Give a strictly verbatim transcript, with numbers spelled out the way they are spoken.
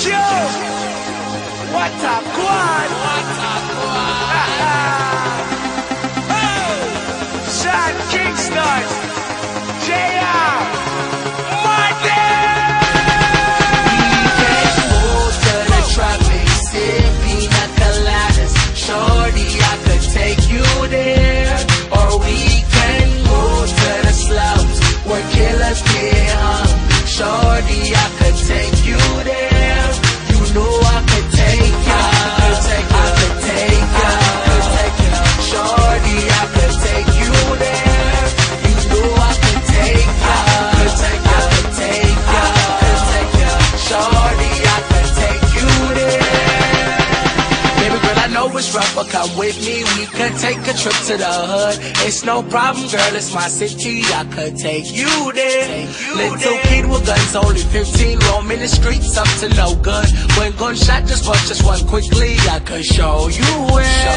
Yo, what a quad, what a quad. Oh, Sean Kingston, J R, Monday. We can move to the tropics, sip pina coladas. Shorty, I could take you there. Or we can move to the slums where killers get hung. Shorty, I could take you there. You know I could take you. I could take you. I could take you. I could take you. Shorty, I could take you there. You know I could take you. I could take you. I could take you. I could take you. Shorty, I could take you there. Baby girl, I know it's rough, but come with me. We could take a trip to the hood. It's no problem, girl. It's my city. I could take you there. Take you Little there. Kid with guns, only fifteen, roaming the streets up to no good. When gunshot just bust, just one quickly. I could show you where.